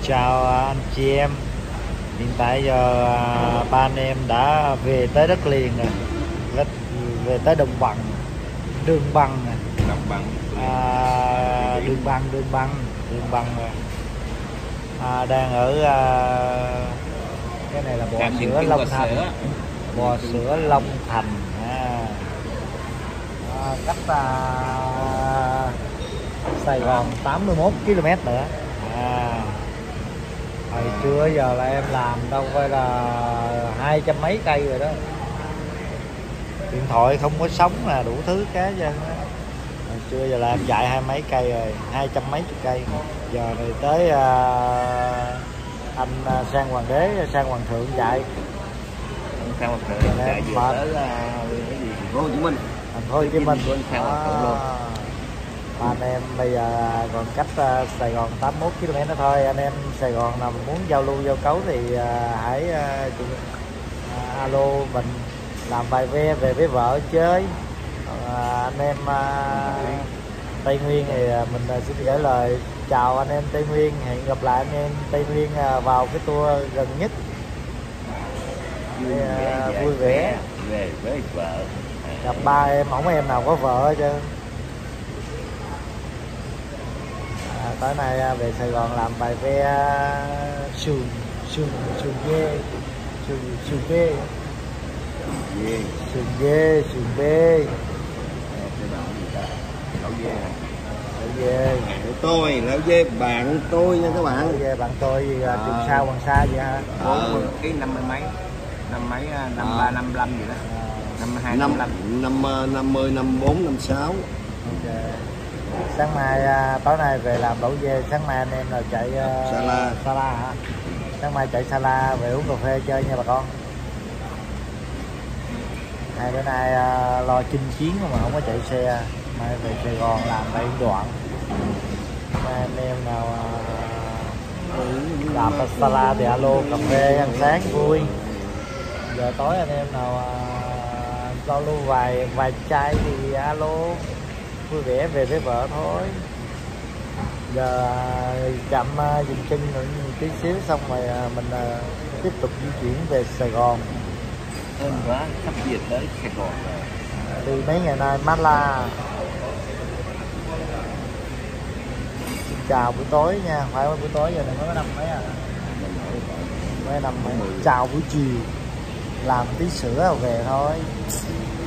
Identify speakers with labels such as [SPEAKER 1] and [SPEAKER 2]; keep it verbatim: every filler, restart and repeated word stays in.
[SPEAKER 1] chào anh chị em. Hiện tại giờ à, ba anh em đã về tới đất liền rồi, Đất- về tới đồng bằng, đường bằng nè.
[SPEAKER 2] Đồng bằng.
[SPEAKER 1] à, đường bằng đường bằng đường bằng rồi. À, đang ở à, cái này là bò
[SPEAKER 2] Trạm dừng
[SPEAKER 1] sữa
[SPEAKER 2] chân
[SPEAKER 1] Long
[SPEAKER 2] bò
[SPEAKER 1] Thành,
[SPEAKER 2] sữa.
[SPEAKER 1] bò sữa Long Thành. à. À, cách à, Sài Gòn tám mươi mốt ki lô mét nữa. à. Hồi trưa giờ là em làm đâu phải là hai trăm mấy cây rồi đó. Điện thoại không có sóng là đủ thứ cái chứ. Hồi trưa giờ là em chạy hai mấy cây rồi, hai trăm mấy chục cây. Giờ này tới à, anh à, sang Hoàng Đế, sang Hoàng Thượng chạy.
[SPEAKER 2] Sang Hoàng Thượng chạy vừa
[SPEAKER 1] mệt.
[SPEAKER 2] tới à, cái gì thành phố Hồ Chí Minh.
[SPEAKER 1] Thành phố Hồ Chí Minh.
[SPEAKER 2] Sang Hoàng Thượng luôn.
[SPEAKER 1] Mà anh em bây giờ còn cách uh, Sài Gòn tám mươi mốt ki lô mét nữa thôi. Anh em Sài Gòn nào muốn giao lưu giao cấu thì uh, hãy uh, uh, alo mình, làm vài ve về với vợ chơi. uh, Anh em uh, Tây Nguyên thì uh, mình uh, xin gửi lời chào anh em Tây Nguyên. Hẹn gặp lại anh em Tây Nguyên uh, vào cái tour gần nhất.
[SPEAKER 2] Vui
[SPEAKER 1] Để,
[SPEAKER 2] vẻ,
[SPEAKER 1] uh, vui vẻ
[SPEAKER 2] về với vợ.
[SPEAKER 1] gặp ba em, không có em nào có vợ hết trơn. À, tối nay à, về Sài Gòn làm bài ve sườn sườn sườn dê, sườn sườn dê,
[SPEAKER 2] Dê.
[SPEAKER 1] sườn dê, sườn bê,
[SPEAKER 2] Cái bạn gì ta? Lẩu dê hả?
[SPEAKER 1] sườn dê.
[SPEAKER 2] Của tôi, lẩu dê bạn tôi nha các bạn.
[SPEAKER 1] Sườn dê bạn tôi gì à,
[SPEAKER 2] À.
[SPEAKER 1] Trường Sa Hoàng Sa vậy hả?
[SPEAKER 2] Ờ.
[SPEAKER 3] Cái năm mươi mấy, năm mấy, năm
[SPEAKER 2] À.
[SPEAKER 3] ba, năm lăm gì đó,
[SPEAKER 1] À,
[SPEAKER 3] năm hai,
[SPEAKER 2] Năm
[SPEAKER 3] năm
[SPEAKER 2] năm năm mươi, năm bốn, năm sáu.
[SPEAKER 1] ok. Sáng mai à, tối nay về làm lẩu dê, sáng mai anh em là chạy à,
[SPEAKER 2] Sala.
[SPEAKER 1] Sala hả? Sáng mai chạy Sala về uống cà phê chơi nha bà con. Hai bữa nay à, lo chinh chiến mà không có chạy xe. Mai về Sài Gòn làm đây đoạn. Mai anh em nào à, làm ở Sala thì alo cà phê ăn sáng vui. Giờ tối anh em nào à, giao lưu vài vài chai thì alo, vui vẻ về với vợ thôi. Giờ à, chậm à, dừng chân nữa tí xíu xong rồi à, mình à, tiếp tục di chuyển về Sài Gòn.
[SPEAKER 2] Hơn quá, sắp về tới Sài Gòn rồi.
[SPEAKER 1] Đi mấy ngày nay mát la. Chào buổi tối nha, phải buổi tối giờ này mới có năm mấy à, mới năm mấy. Chào buổi chiều, làm tí sữa rồi về thôi.